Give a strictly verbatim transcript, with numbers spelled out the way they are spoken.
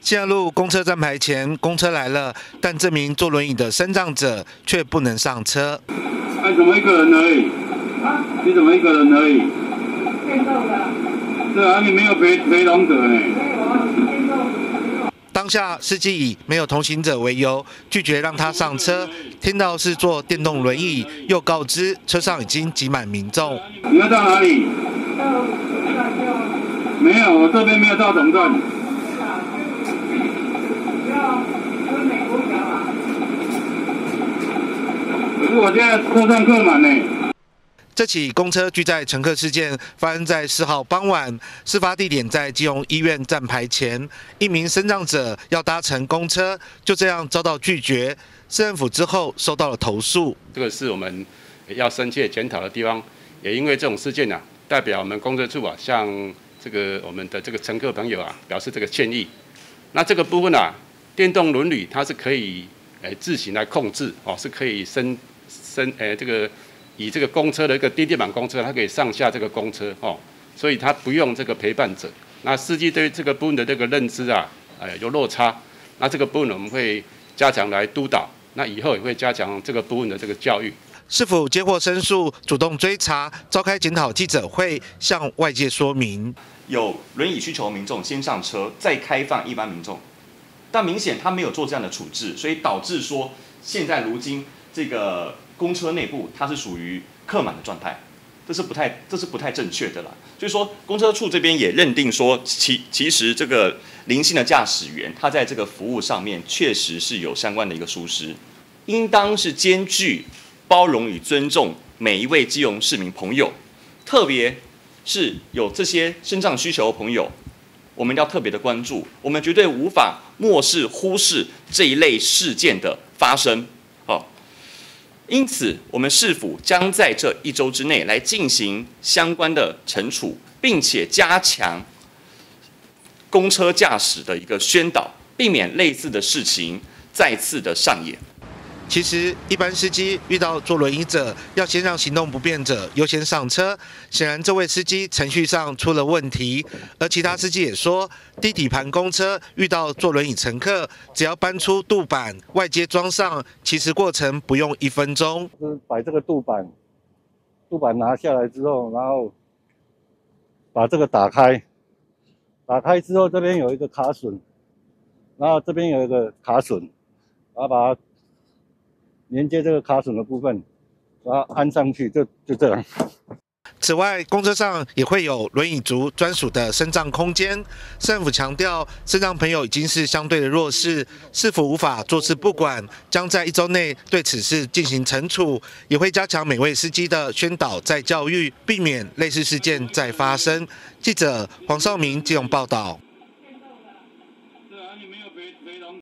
信义路公车站牌前，公车来了，但这名坐轮椅的身障者却不能上车。 哎，怎么一个人而已？啊？你怎么一个人而已？电动的。对啊，你没有陪陪同者呢。 当下司机以没有同行者为由，拒绝让他上车。听到是坐电动轮椅，又告知车上已经挤满民众。 你要到哪里？没有，我这边没有到总站。可是我现在车上客满呢。 这起公车拒载乘客事件发生在四号傍晚，事发地点在基隆医院站牌前，一名身障者要搭乘公车，就这样遭到拒绝。市政府之后收到了投诉， 这个是我们要深切检讨的地方。也因为这种事件啊，代表我们公车处啊，向这个我们的这个乘客朋友啊，表示这个歉意。那这个部分啊，电动轮椅它是可以诶自行来控制哦，是可以升升诶这个。以这个公车的一个低电板公车，它可以上下这个公车哦，所以它不用这个陪伴者。那司机对这个部分的这个认知啊，呃有落差。那这个部分我们会加强来督导，那以后也会加强这个部分的这个教育。 是否接获申诉，主动追查，召开检讨记者会，向外界说明。 有轮椅需求的民众先上车，再开放一般民众，但明显他没有做这样的处置，所以导致说现在如今这个。公车内部它是属于客满的状态，这是不太这是不太正确的啦。所以说，公车处这边也认定说，其其实这个零星的驾驶员，他在这个服务上面确实是有相关的一个疏失，应当是兼具包容与尊重每一位基隆市民朋友，特别是有这些身障需求的朋友，我们要特别的关注，我们绝对无法漠视忽视这一类事件的发生。因此，我们市府将在这一周之内来进行相关的惩处，并且加强公车驾驶的一个宣导，避免类似的事情再次的上演。 其实，一般司机遇到坐轮椅者，要先让行动不便者优先上车。显然，这位司机程序上出了问题。而其他司机也说，低底盘公车遇到坐轮椅乘客，只要搬出渡板外接装上，其实过程不用一分钟。 就是把这个渡板，渡板拿下来之后，然后把这个打开，打开之后这边有一个卡榫，然后这边有一个卡榫，然后把它连接这个卡榫的部分，然后安上去，就就这样。 此外，公车上也会有轮椅族专属的身障空间。市政府强调，身障朋友已经是相对的弱势，市府无法坐视不管，将在一周内对此事进行惩处，也会加强每位司机的宣导再教育，避免类似事件再发生。记者黄少明基隆报道。